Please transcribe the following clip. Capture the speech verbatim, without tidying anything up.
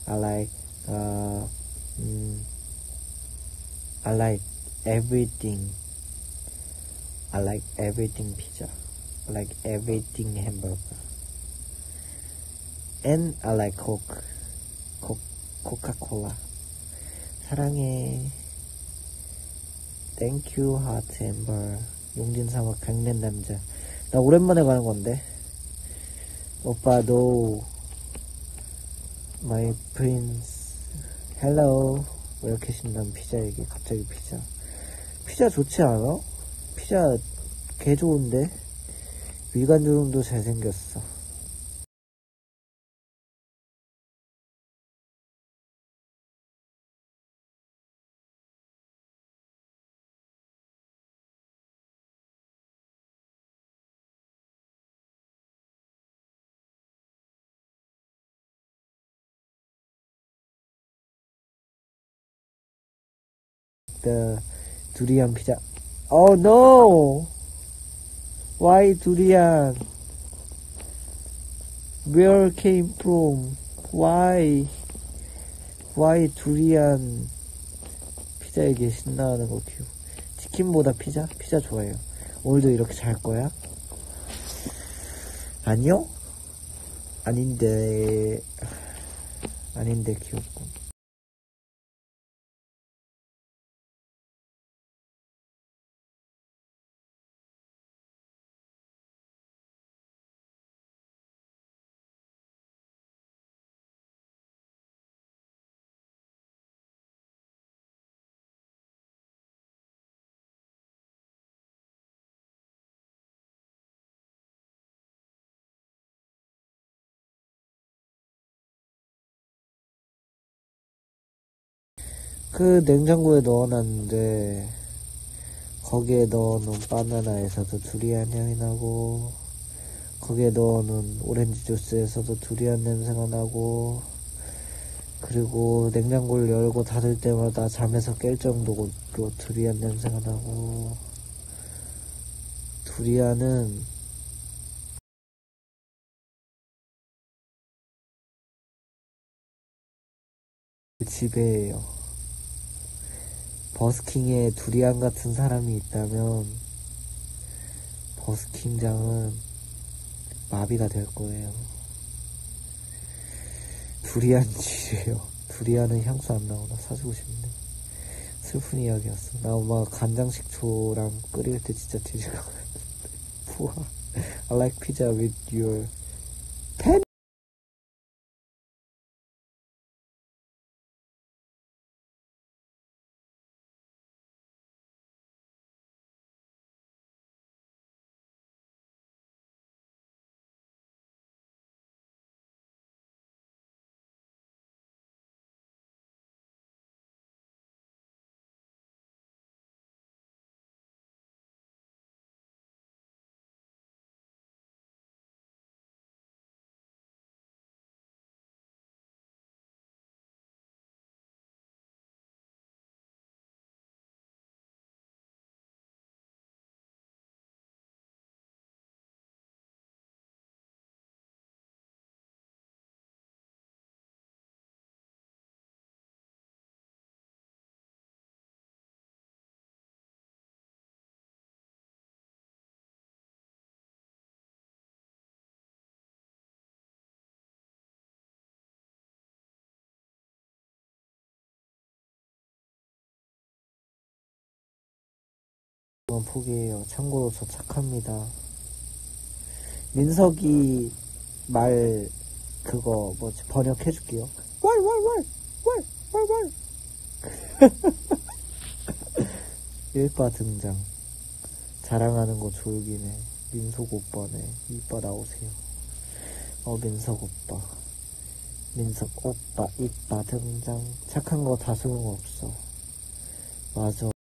I like uh, mm, I like everything. I like everything pizza. I like everything hamburger. And I like Coke. Coke, Coca-Cola. 사랑해. Thank you, heart amber. 용진상어 강된 남자. 나 오랜만에 가는 건데. 오빠도 my prince. Hello. 왜 이렇게 신난 피자 얘기? 갑자기 피자. 피자 좋지 않아? 피자 개 좋은데? 위관주름도 잘생겼어. The 두리안 피자. Oh no! Why durian? Where came from? Why? Why durian? 피자 얘기에 신나하는 거 큐. 치킨보다 피자? 피자 좋아해요. 오늘도 이렇게 잘 거야? 아니요? 아닌데. 아닌데 귀엽고. 그 냉장고에 넣어놨는데 거기에 넣어놓은 바나나에서도 두리안 향이 나고 거기에 넣어놓은 오렌지 주스에서도 두리안 냄새가 나고 그리고 냉장고를 열고 닫을 때마다 잠에서 깰 정도로 두리안 냄새가 나고 두리안은 지배예요. 버스킹에 두리안 같은 사람이 있다면 버스킹장은 마비가 될 거예요. 두리안 지래요. 두리안은 향수 안 나오나 사주고 싶네. 슬픈 이야기였어. 나 엄마 간장식초랑 끓일 때 진짜 뒤질 것 같은데. 우와. I like pizza with your pen. 이건 포기해요. 참고로 저 착합니다. 민석이 말 그거 뭐지 번역해줄게요. 왈왈왈왈왈왈왈 일바 등장. 자랑하는 거 졸기네. 민석 오빠네. 이빠 나오세요. 어 민석 오빠. 민석 오빠 이빠 등장. 착한 거 다 소용없어. 맞아.